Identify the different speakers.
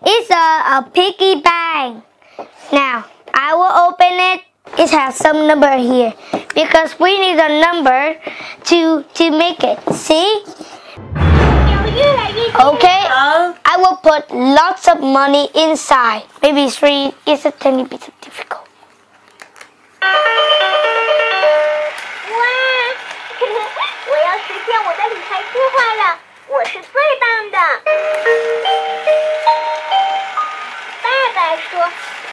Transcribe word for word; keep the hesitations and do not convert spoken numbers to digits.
Speaker 1: It's a, a piggy bank. Now, I will open it. It has some number here because we need a number to to make it. See? Okay. I will put lots of money inside. Maybe three is a tiny bit difficult.
Speaker 2: 哇！我要实现我的理财计划了，我是最棒的。爸爸说。